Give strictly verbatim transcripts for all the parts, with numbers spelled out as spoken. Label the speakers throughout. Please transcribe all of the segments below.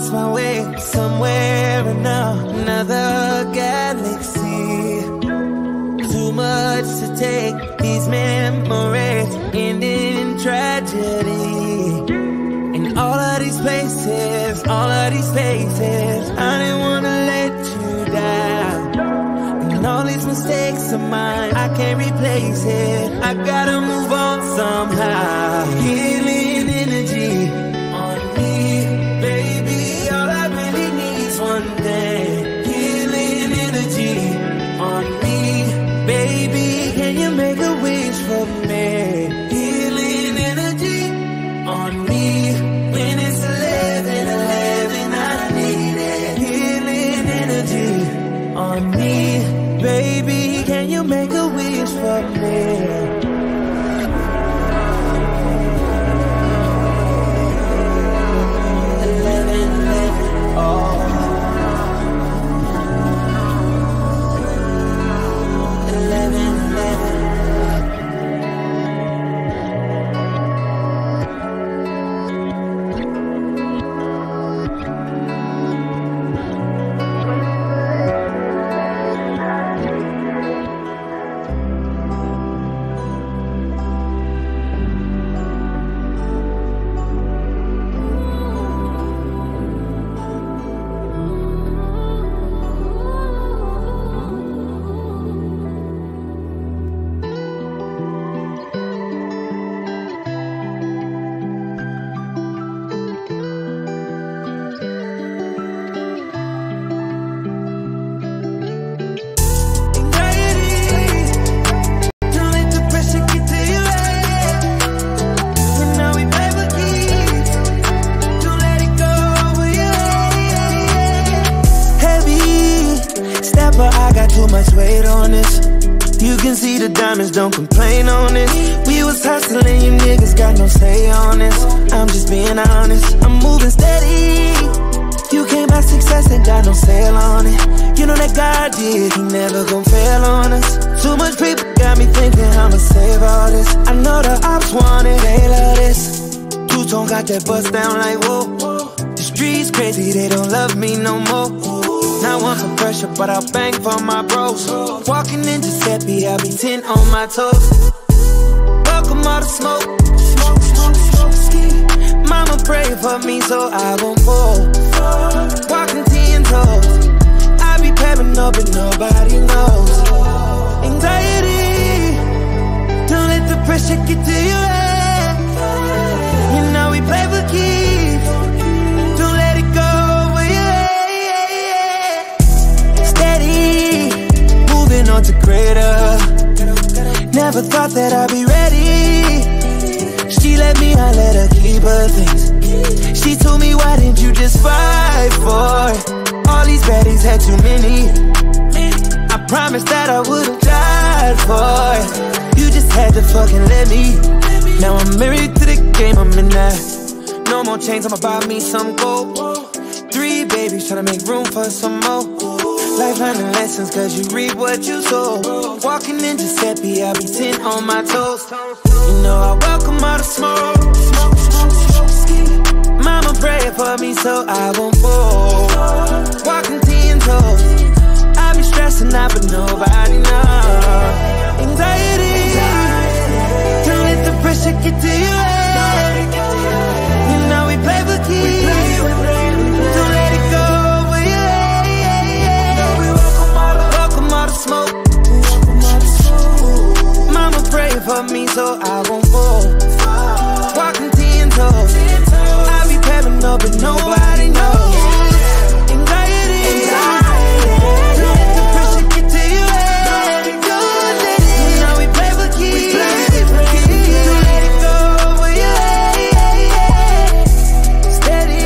Speaker 1: lost my way somewhere in another galaxy. Too much to take, these memories end in tragedy. In all of these places, all of these faces, I didn't wanna let you down. And all these mistakes of mine, I can't replace it. I gotta move on somehow. Healing energy on me, baby. All I really need is one thing. Healing energy on me, baby. Can you make a wish for me? Healing energy on me. When it's eleven eleven, I need it. Healing energy on me, baby. Can you make a wish for me? eleven eleven, oh. eleven eleven. Don't complain on this. We was hustling, you niggas got no say on this. I'm just being honest, I'm moving steady. You came by success and got no sale on it. You know that God did, he never gon' fail on us. Too much people got me thinking I'ma save all this. I know the ops want it, they love this. Two-tone got that bust down like whoa. The streets crazy, they don't love me no more. Not one for pressure, but I'll bang for my bros. Walking in Giuseppe, I'll be ten on my toes. Welcome all the smoke. Mama pray for me so I won't fall. Walking ten toes. I be pepping up but nobody knows. Anxiety, don't let the pressure get to your head. You know we play for keeps. Don't let it go. On to greater. Never thought that I'd be ready. She let me, I let her keep her things. She told me, why didn't you just fight for it? All these baddies had too many. I promised that I would've died for it. You just had to fucking let me. Now I'm married to the game, I'm in that. No more chains, I'ma buy me some gold. Three babies, tryna make room for some more. Life learning lessons, cause you reap what you sow. Walking in Giuseppe, I'll be ten on my toes. You know I welcome all the smoke. Mama pray for me so I won't fall. Walking ten toes. I be stressing out but nobody knows. Anxiety, don't let the pressure get to your head. You know we play for keeps. Don't let it go. Smoke. Mama pray for me so I won't fall. Walking ten toes. I be pepping up but nobody knows. Anxiety, don't let the pressure get to your head. Don't let it. Now we play for keeps. Don't let it go over your head. Steady.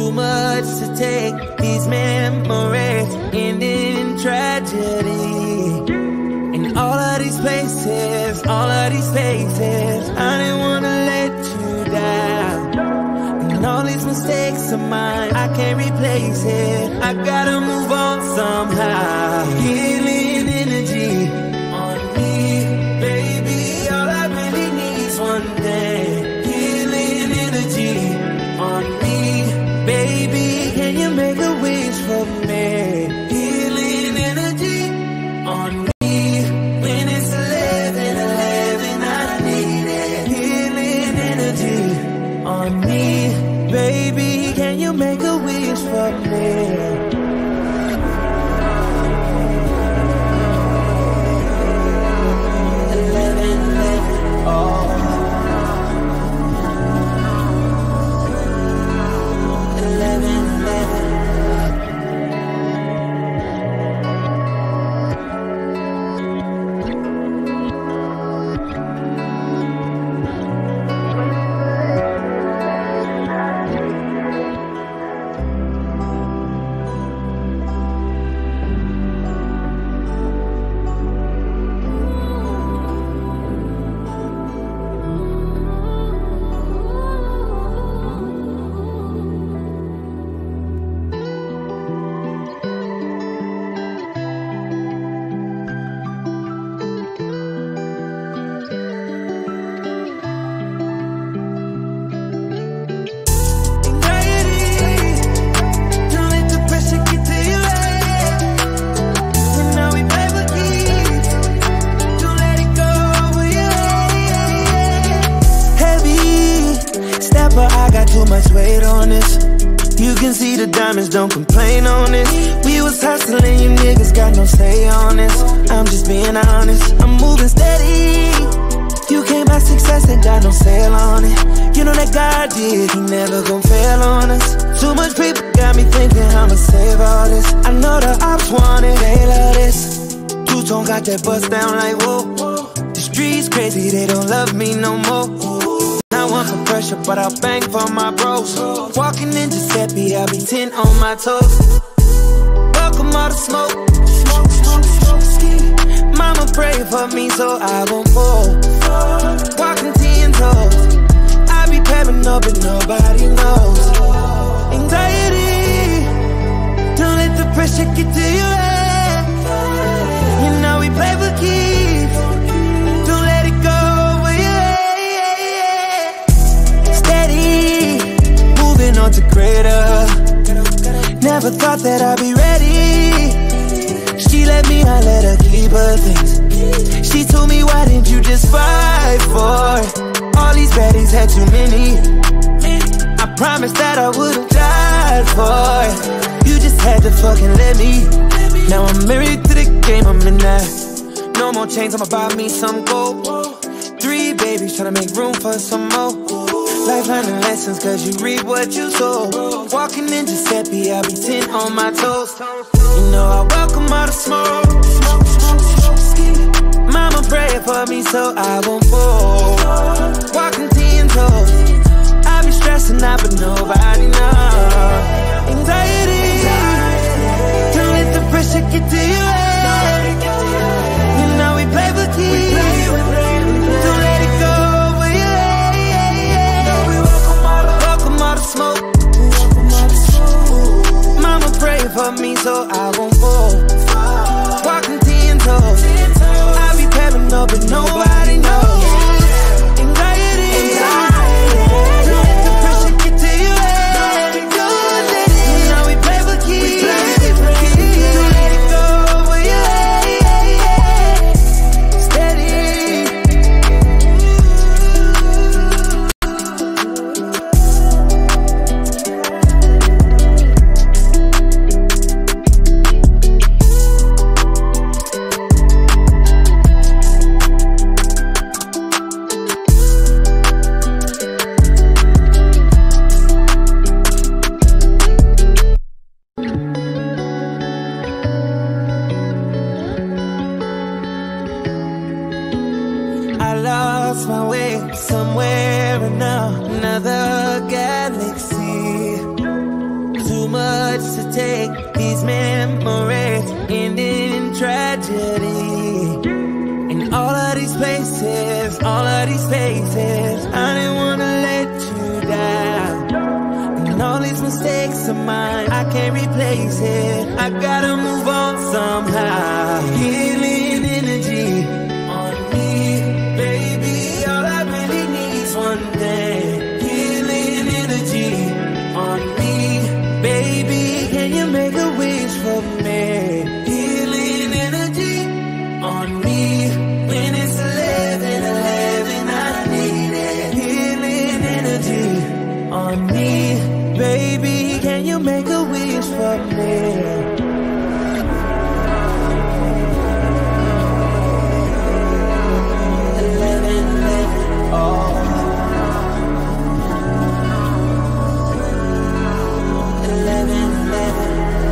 Speaker 1: Too much to take, these memories end in tragedy. In all of these places, all of these faces, I didn't wanna let you down. And all these mistakes of mine, I can't replace it. I gotta move on somehow. Healing energy on me, baby. All I really need is one thing. Healing energy on me, baby. Can you make a wish for me? Healing energy on me. When it's eleven eleven, I need it. Healing energy on me, baby. Can you make a wish for me? eleven eleven, oh. eleven eleven. Don't complain on this. We was hustling, you niggas got no say on this. I'm just being honest, I'm moving steady. You came by success, ain't got no sale on it. You know that God did, he never gon' fail on us. Too much people got me thinking I'ma save all this. I know the ops want it, they love this. Two-tone got that bust down like whoa. The streets crazy, they don't love me no more. I want some pressure, but I'll bang for my bros. Walking in Giuseppe, I'll be ten on my toes. Welcome all the smoke. Mama pray for me so I won't fall. Walking ten toes. I be pairing up but nobody knows. Anxiety, don't let the pressure get to your head. You know we play for keeps. Don't let it go. On to greater. Never thought that I'd be ready. She let me, I let her keep her things. She told me, why didn't you just fight for it? All these baddies had too many. I promised that I would've died for it. You just had to fucking let me. Now I'm married to the game, I'm in that. No more chains, I'ma buy me some gold. Three babies, tryna make room for some more. Life learning lessons, cause you reap what you sow. Walking in Giuseppe, I'll be ten on my toes. You know I welcome all the smoke. Mama pray for me so I won't fall. Walking ten toes. I be stressing out but nobody knows. Anxiety, don't let the pressure get to your head. You know we play for keeps. Don't let it go. Smoke. Mama pray for me so I won't fall. Walking ten toes. I be pairing up but nobody knows. Anxiety, don't let the pressure get to your head. Don't let it. You know we play for keeps. Don't let it go over your head. Steady. much to take. These memories end in tragedy. In all of these places, all of these faces, I didn't wanna let you down. And all these mistakes of mine, I can't replace it. I gotta move on somehow. Healing energy on me, baby. All I really need is one thing. Healing energy on me, baby. Can you make a wish for me? Healing energy on me. When it's eleven eleven, I need it. Healing energy on me, baby. Can you make a wish for me? eleven eleven, oh. eleven eleven.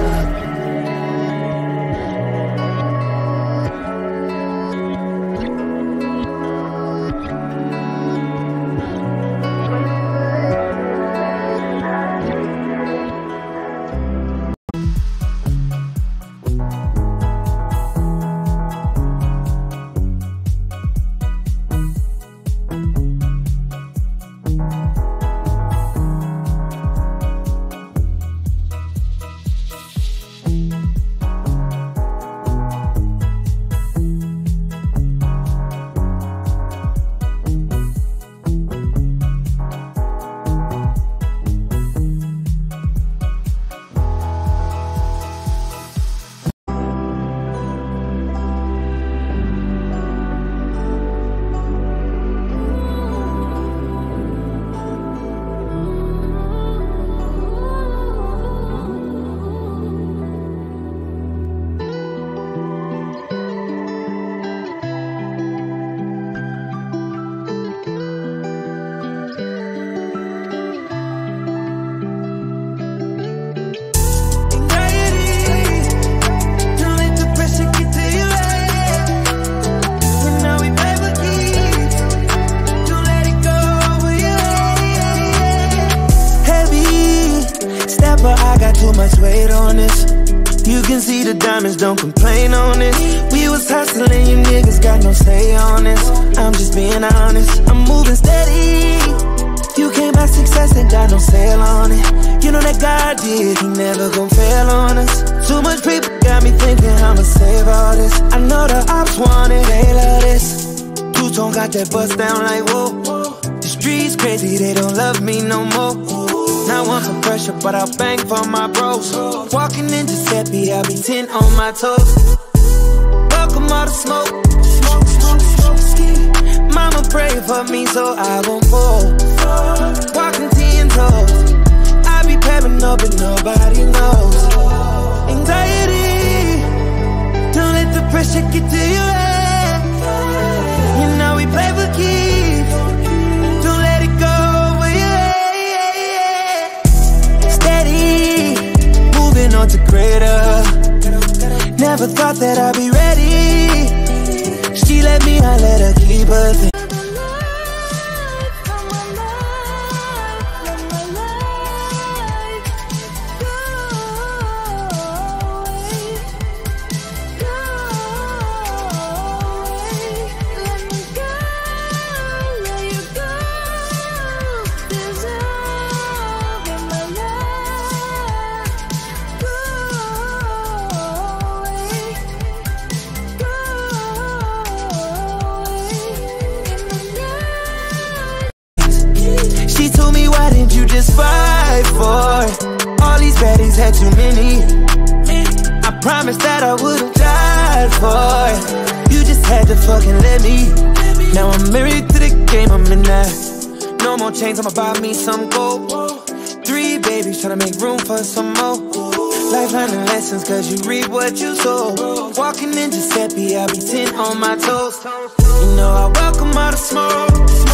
Speaker 1: Don't complain on this. We was hustling, you niggas got no say on this. I'm just being honest, I'm moving steady. You came by success and got no sale on it. You know that God did, he never gon' fail on us. Too much people got me thinking I'ma save all this. I know the ops want it, they love this. Two-tone got that bust down like whoa. The streets crazy, they don't love me no more. Not one for pressure, but I'll bang for my bros. Walking in Giuseppe, I'll be ten on my toes. Welcome all the smoke. Mama pray for me so I won't fall. Walking ten toes. I be pairing up but nobody knows. Anxiety, don't let the pressure get to your head. You know we play for keeps. Don't let it go. On to greater. Never thought that I'd be ready. She let me, I let her keep her thing. Just fight for it. All these baddies had too many. I promised that I would've died for it. You just had to fucking let me. Now I'm married to the game, I'm in that. No more chains, I'ma buy me some gold. Three babies, tryna make room for some more. Life learning lessons, cause you reap what you sow. Walking in Giuseppe, I'll be ten on my toes. You know I welcome all the smoke.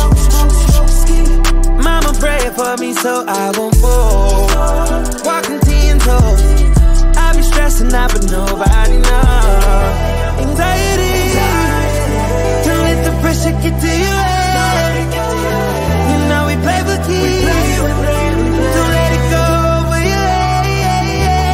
Speaker 1: Mama pray for me so I won't fall. Walking ten toes. I be stressing out but nobody knows. Anxiety, don't let the pressure get to your head. You know we play for keeps. Don't let it go over your head.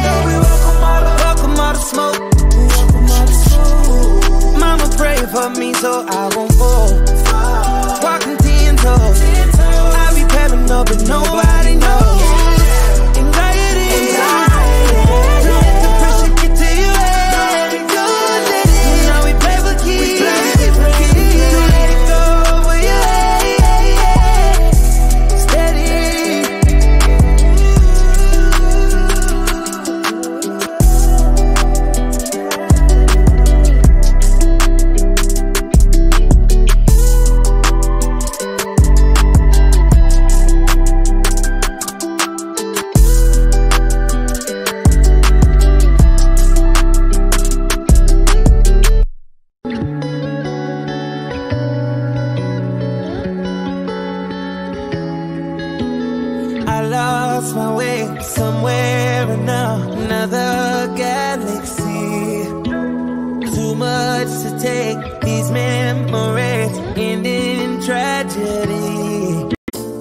Speaker 1: to take these memories end in tragedy.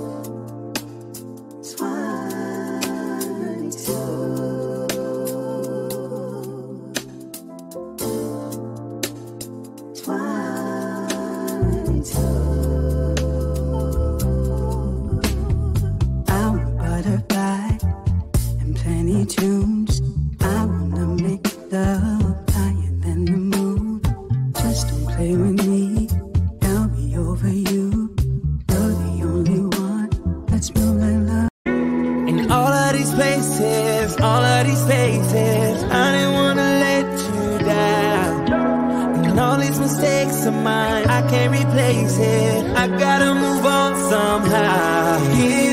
Speaker 2: Tunes. I wanna make love higher than the moon. Just don't play with me, I'll be over you. You're the only one that's moving love.
Speaker 1: In all of these places, all of these faces, I didn't wanna let you down. And all these mistakes of mine, I can't replace it. I gotta move on somehow. Yeah.